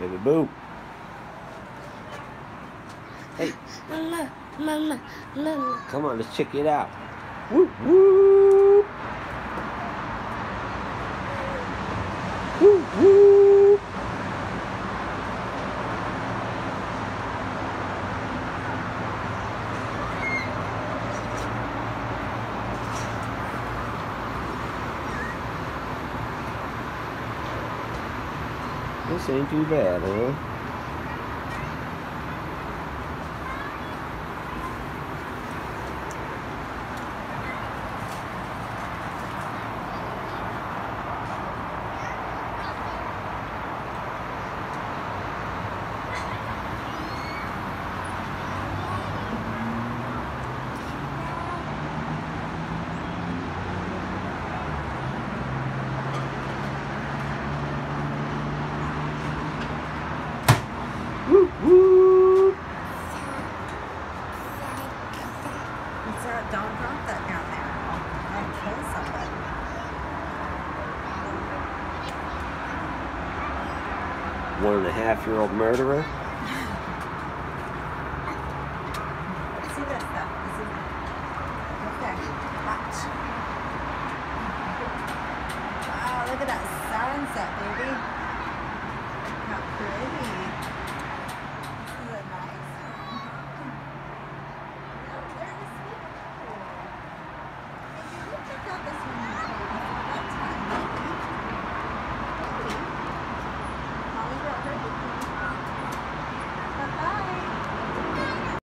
Baby boo. Hey. Mama. Come on, let's check it out. Whoop, whoop. Whoop, whoop. This ain't too bad, huh? Woo, woo. Don't drop that down there. I'll kill somebody. One-and-a-half-year-old murderer. See this stuff. This is okay. Watch. Wow, look at that sunset, baby. How pretty.